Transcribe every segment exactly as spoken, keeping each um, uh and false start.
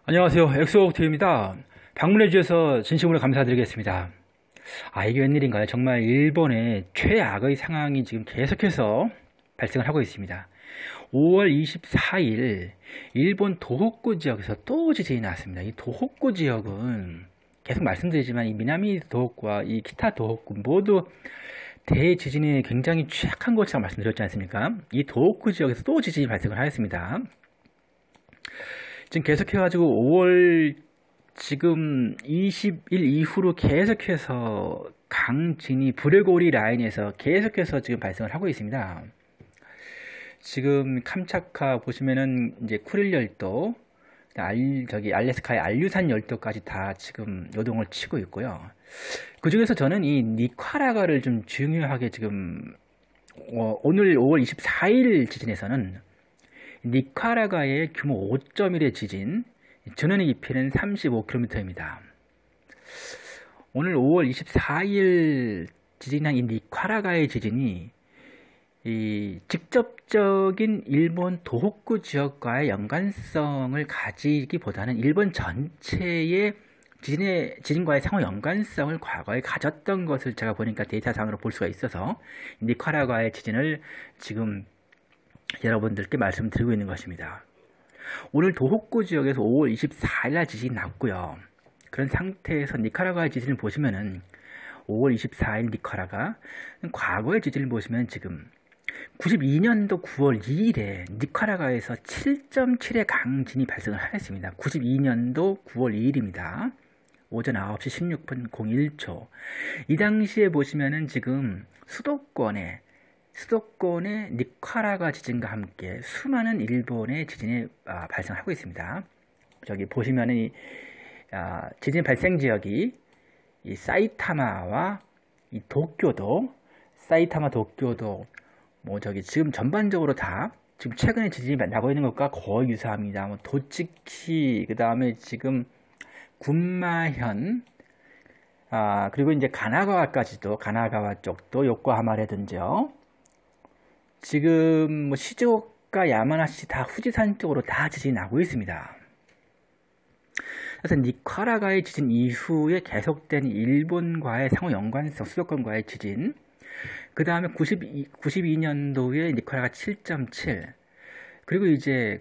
안녕하세요. 엑소옥티입니다. 방문해 주셔서 진심으로 감사드리겠습니다. 아, 이게 웬일인가요? 정말 일본의 최악의 상황이 지금 계속해서 발생을 하고 있습니다. 오월 이십사일 일본 도호쿠 지역에서 또 지진이 났습니다. 이 도호쿠 지역은 계속 말씀드리지만 이 미나미 도호쿠와 이 키타 도호쿠 모두 대지진이 굉장히 취약한 곳이라고 말씀드렸지 않습니까? 이 도호쿠 지역에서 또 지진이 발생을 하였습니다. 지금 계속해가지고 오월 지금 이십일 이후로 계속해서 강진이 브레고리 라인에서 계속해서 지금 발생을 하고 있습니다. 지금 캄차카 보시면은 이제 쿠릴 열도, 알, 저기 알래스카의 알류산 열도까지 다 지금 요동을 치고 있고요. 그 중에서 저는 이 니카라과를 좀 중요하게 지금 어, 오늘 오월 이십사일 지진에서는 니카라과의 규모 오 점 일의 지진, 전원의 깊이는 삼십오 킬로미터입니다. 오늘 오월 이십사일 지진한 이 니카라과의 지진이 이 직접적인 일본 도호쿠 지역과의 연관성을 가지기보다는 일본 전체의 지진의, 지진과의 상호 연관성을 과거에 가졌던 것을 제가 보니까 데이터상으로 볼 수가 있어서 니카라과의 지진을 지금 여러분들께 말씀드리고 있는 것입니다. 오늘 도호쿠 지역에서 오월 이십사일 지진이 났고요. 그런 상태에서 니카라과의 지진을 보시면은 오월 이십사일 니카라가 과거의 지진을 보시면 지금 구십이년도 구월 이일에 니카라과에서 칠 점 칠의 강진이 발생을 하였습니다. 구십이년도 구월 이일입니다. 오전 아홉시 십육분 공일초. 이 당시에 보시면은 지금 수도권에 수도권의 니카라과 지진과 함께 수많은 일본의 지진이 아, 발생하고 있습니다. 저기 보시면은 이, 아, 지진 발생 지역이 이 사이타마와 이 도쿄도, 사이타마 도쿄도, 뭐 저기 지금 전반적으로 다 지금 최근에 지진이 나고 있는 것과 거의 유사합니다. 뭐 도치키, 그 다음에 지금 군마현, 아 그리고 이제 가나가와까지도, 가나가와 쪽도 요코하마라든지요. 지금 뭐 시즈오카, 야마나시 다 후지산 쪽으로 다 지진이 나고 있습니다. 그래서 니카라과의 지진 이후에 계속된 일본과의 상호 연관성, 수도권과의 지진, 그 다음에 구십이년도에 니카라가 칠 점 칠, 그리고 이제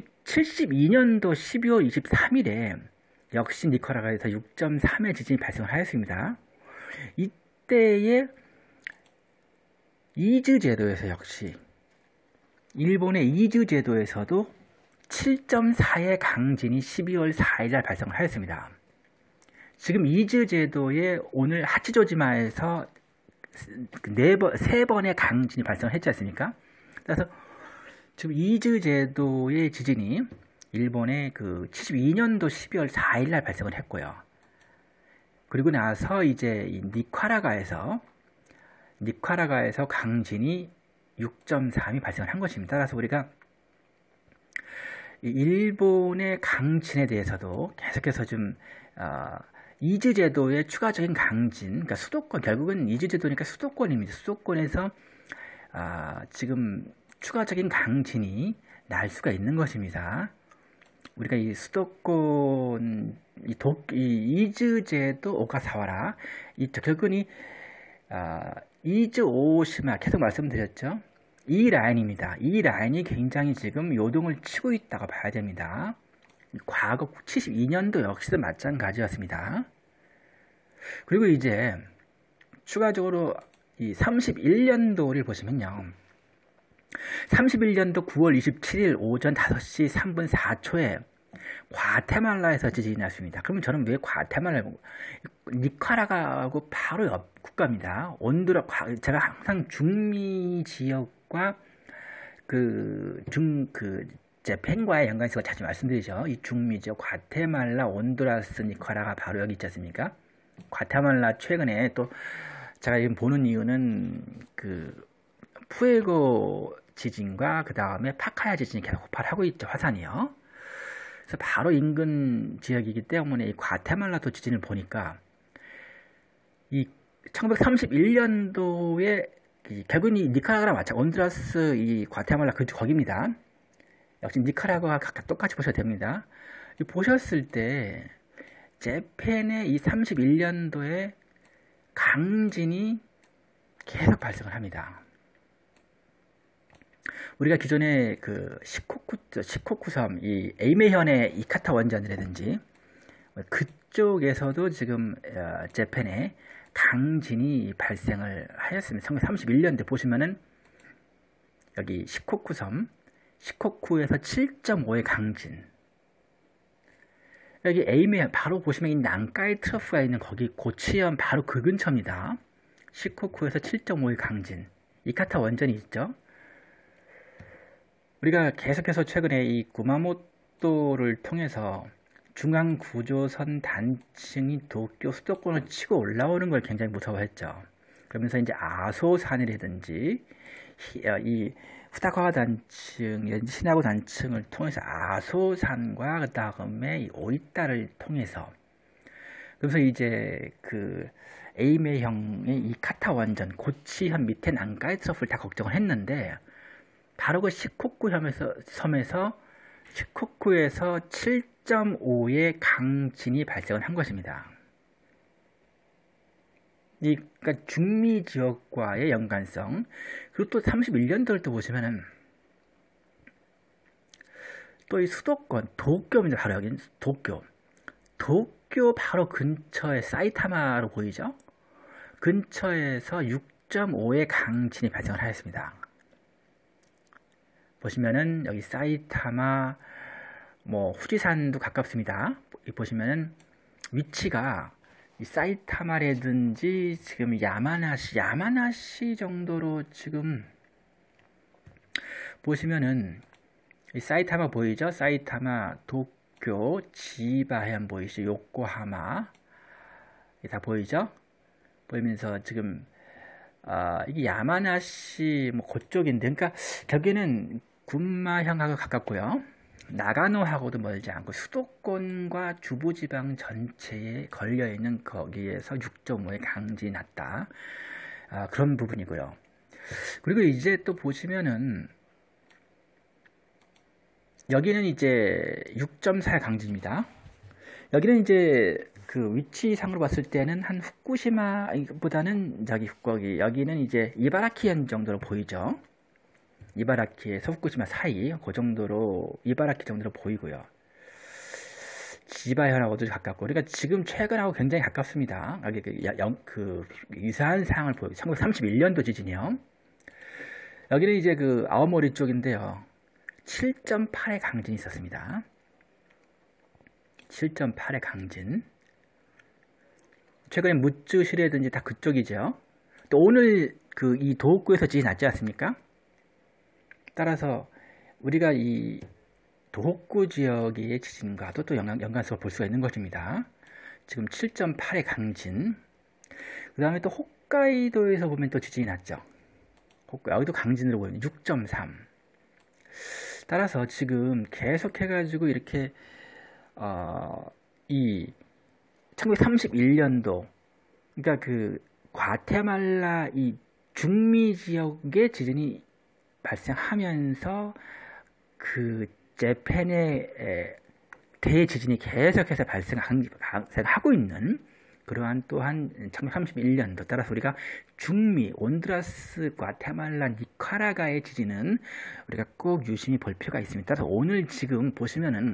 칠십이년도 십이월 이십삼일에 역시 니카라과에서 육 점 삼의 지진이 발생을 하였습니다. 이때에 이즈 제도에서 역시 일본의 이즈 제도에서도 칠 점 사의 강진이 십이월 사일날 발생을 하였습니다. 지금 이즈 제도의 오늘 하치조지마에서 네 번, 세 번의 강진이 발생을 했지 않습니까? 그래서 지금 이즈 제도의 지진이 일본의 그 칠십이년도 십이월 사일날 발생을 했고요. 그리고 나서 이제 이 니카라과에서 니카라과에서 강진이 육 점 삼이 발생을 한 것입니다. 따라서 우리가 일본의 강진에 대해서도 계속해서 좀 어, 이즈 제도의 추가적인 강진, 그러니까 수도권, 결국은 이즈 제도니까 수도권입니다. 수도권에서 어, 지금 추가적인 강진이 날 수가 있는 것입니다. 우리가 이 수도권, 이, 도, 이 이즈 제도 오가사와라, 이 결국은 이 어, 이즈 오시마 계속 말씀드렸죠. 이 라인입니다. 이 라인이 굉장히 지금 요동을 치고 있다고 봐야 됩니다. 과거 칠십이년도 역시도 마찬가지였습니다. 그리고 이제 추가적으로 이 삼십일년도를 보시면요. 삼십일년도 구월 이십칠일 오전 다섯시 삼분 사초에 과테말라에서 지진이 났습니다. 그러면 저는 왜 과테말라, 니카라과하고 바로 옆 국가입니다. 온두라, 제가 항상 중미 지역과 그 중, 그, 재팬과의 연관성을 자주 말씀드리죠. 이 중미 지역, 과테말라, 온두라스, 니카라가 바로 여기 있지 않습니까? 과테말라 최근에 또 제가 지금 보는 이유는 그 푸에고 지진과 그 다음에 파카야 지진이 계속 폭발하고 있죠. 화산이요. 그래서 바로 인근 지역이기 때문에 이 과테말라도 지진을 보니까 이 천구백삼십일년도에 결국은 이 니카라과랑 마찬가지, 온두라스, 이 과테말라 그 거기입니다. 역시 니카라과와 각각 똑같이 보셔도 됩니다. 보셨을 때 재팬의 이 삼십일 년도에 강진이 계속 발생을 합니다. 우리가 기존에 그 시코쿠, 시코쿠섬, 이 에이메현의 이카타 원전이라든지 그쪽에서도 지금 어, 재팬에 강진이 발생을 하였습니다. 천구백삼십일 년대 보시면은 여기 시코쿠섬, 시코쿠에서 칠 점 오의 강진. 여기 에이메현 바로 보시면 이 난카이 트러프가 있는 거기 고치현 바로 그 근처입니다. 시코쿠에서 칠 점 오의 강진. 이카타 원전이 있죠. 우리가 계속해서 최근에 이 구마모토를 통해서 중앙구조선 단층이 도쿄 수도권을 치고 올라오는 걸 굉장히 무서워했죠. 그러면서 이제 아소산이라든지 이 후다카와 단층, 시나고 단층을 통해서 아소산과 그 다음에 이 오이타를 통해서 그래서 이제 그 에이메형의 이 카타 원전 고치현 밑에 난카이 트러프를 다 걱정을 했는데 바로 그 시코쿠 섬에서, 섬에서 시코쿠에서 칠 점 오의 강진이 발생을 한 것입니다. 이 그러니까 중미 지역과의 연관성 그리고 또 삼십일 년도를 또 보시면은 또 이 수도권 도쿄입니다. 바로 여기 도쿄 도쿄 바로 근처에 사이타마로 보이죠? 근처에서 육 점 오의 강진이 발생을 하였습니다. 보시면은 여기 사이타마 뭐 후지산도 가깝습니다. 보시면은 위치가 이 사이타마라든지 지금 야마나시 야마나시 정도로 지금 보시면은 이 사이타마 보이죠? 사이타마, 도쿄, 지바현 보이시죠? 요코하마 다 보이죠? 보이면서 지금 아, 이게 야마나시 뭐 그쪽인데 그러니까 저기는 군마현하고 가깝고요. 나가노하고도 멀지 않고 수도권과 주부지방 전체에 걸려있는 거기에서 육 점 오의 강진이 났다. 아, 그런 부분이고요. 그리고 이제 또 보시면은 여기는 이제 육 점 사의 강진입니다. 여기는 이제 그 위치상으로 봤을 때는 한 후쿠시마보다는 저기 거기 여기는 이제 이바라키현 정도로 보이죠. 이바라키에서 후쿠시마 사이 그 정도로 이바라키 정도로 보이고요. 지바현하고도 가깝고 그러니까 지금 최근하고 굉장히 가깝습니다. 여기 그, 영, 그 유사한 상황을 보여요. 천구백삼십일 년도 지진이요. 여기는 이제 그 아오모리 쪽인데요. 칠 점 팔의 강진이 있었습니다. 칠 점 팔의 강진. 최근에 무쯔시라든지 다 그쪽이죠. 또 오늘 그 이 도호쿠에서 지진이 났지 않습니까? 따라서 우리가 이 도호쿠 지역의 지진과도 또 연관, 연관성을 볼 수가 있는 것입니다. 지금 칠 점 팔의 강진. 그 다음에 또 홋카이도에서 보면 또 지진이 났죠. 여기도 강진으로 보이는 육 점 삼. 따라서 지금 계속해가지고 이렇게 어, 이 천구백삼십일 년도 그러니까 그 과테말라 이 중미 지역의 지진이 발생하면서 그 재팬의 대지진이 계속해서 발생하고 있는 그러한 또한 천구백삼십일 년도 따라서 우리가 중미, 온두라스, 과테말라, 니카라과의 지진은 우리가 꼭 유심히 볼 필요가 있습니다. 따라서 오늘 지금 보시면은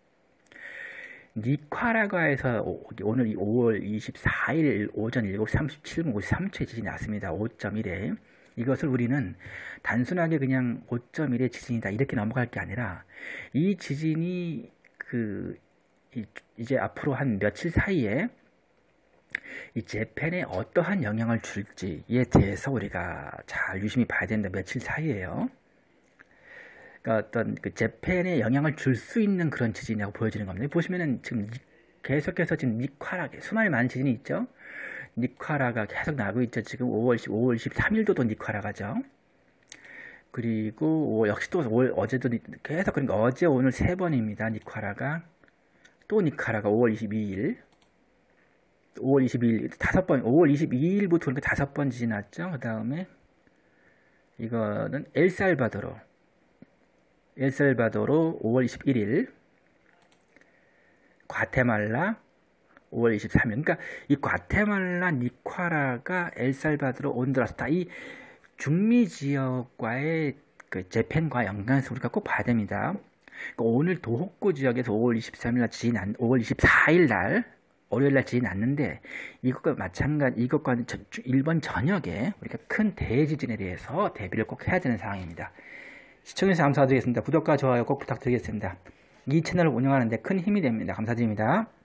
니카라과에서 오늘 오월 이십사일 오전 일곱 시 삼십칠 분 오십삼 초에 지진이 났습니다. 오 점 일에 이것을 우리는 단순하게 그냥 오 점 일의 지진이다 이렇게 넘어갈 게 아니라 이 지진이 그 이제 앞으로 한 며칠 사이에 이 재팬에 어떠한 영향을 줄지에 대해서 우리가 잘 유심히 봐야 된다. 며칠 사이에요. 그러니까 어떤 그 재팬에 영향을 줄 수 있는 그런 지진이라고 보여지는 겁니다. 보시면은 지금 계속해서 지금 니카라 수많이 많은 지진이 있죠. 니카라가 계속 나고 있죠. 지금 오월 이십삼일도 또 니카라가죠. 그리고 역시 또 어제도 계속 그러니까 어제 오늘 세 번입니다. 니카라가 또 니카라가 오월 이십이일 오월 이십이일 다섯 번 오월 이십이일부터 그러니까 다섯 번 지진 났죠. 그 다음에 이거는 엘살바도로 엘살바도로 오월 이십일일 과테말라 오월 이십삼일. 그러니까 이 과테말라, 니카라과, 엘살바도르, 온두라스 이 중미 지역과의 그 재팬과 연관해서 우리가 꼭 봐야 됩니다. 그러니까 오늘 도호쿠 지역에서 오월 이십삼일 날 지진이 났, 오월 이십사일 날 월요일 날 지진이 났는데 이것과 마찬가지 이것과 일본 전역에 우리가 큰 대지진에 대해서 대비를 꼭 해야 되는 상황입니다. 시청해주셔서 감사드리겠습니다. 구독과 좋아요 꼭 부탁드리겠습니다. 이 채널을 운영하는 데 큰 힘이 됩니다. 감사드립니다.